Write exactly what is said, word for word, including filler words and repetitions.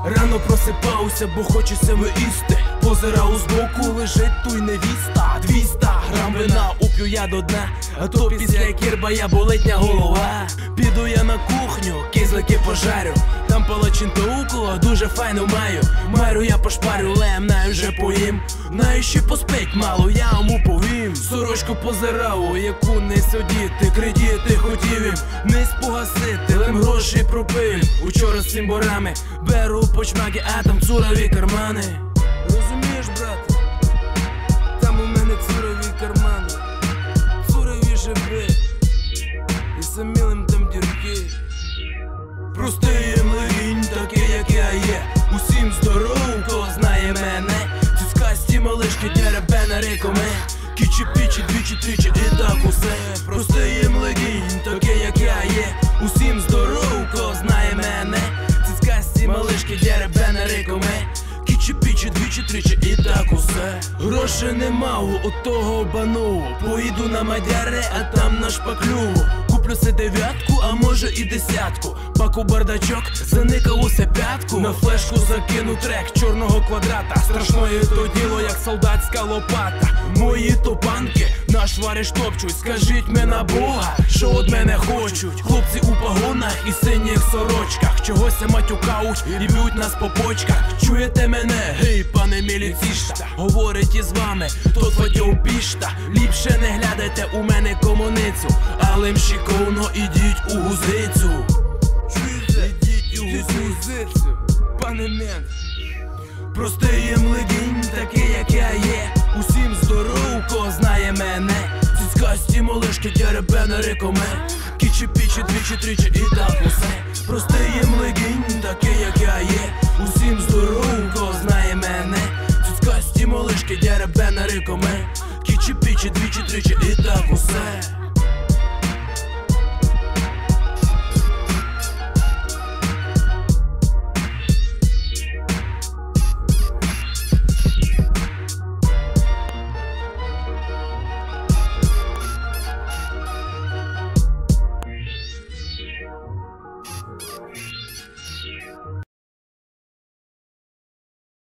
Рано просипався, бо хочеться виїсти. Позирав збоку, лежить туй невіста. Двісті грам вина уп'ю я до дна, а то після кірбая болитня голова. Піду я на кухню, кізлики пожарю, там палачинка укола дуже файну маю. Марю я пошпарю, лем, най вже поїм. Най ще поспить мало, я йому повім. Сорочку позирав, яку не сидіти, кредити хотів їм не спогасити, лем гроші пропив. Учора з цим борами беру почмаки, а там цурові кармани. Розумієш, брат? Там у мене цурові кармани, цурові живи, і самілим там дірки. Простий млинь, такий як я є. Усім здоров, хто знає мене. Цицькасті малишки, деребена рекоме. Кічі-пічі, двічі-тричі і так усе. Простий млинь, такий як я є. Усім здоров, хто знає мене. Цицькасті малишки, деребена рекоме. Кічі-пічі, двічі-тричі і так усе. Грошей нема у того бану. Поїду на Мадяри, а там на шпаклюву. Куплю си дев'ятку, а може і десятку. Паку бардачок, заникав усе п'ятку. На флешку закину трек чорного квадрата. Страшної то діло, як солдатська лопата. Мої топанки наш вариш топчуть. Скажіть ми на Бога, що од мене хочуть. Хлопці у погонах і синіх сорочках чогося матюкають і б'ють нас по почках. Чуєте мене, гей, пане міліцішта? Говорить із вами, то твадьов пішта. Ліпше не глядайте у мене комуницю, але мщиковно ідіть у гузицю. Чуєте? Ідіть у гузицю, пане мент. Простий млидінь, такий як я є. Усім здоров, хто знає мене. Цицькасті малишки, деребена рекоме. Кічі-пічі, двічі-тричі і так усе. Простий млидінь, такий як я є. Усім здоров, хто знає мене. Цицькасті малишки, деребена рекоме. Кічі-пічі, двічі-тричі і так усе.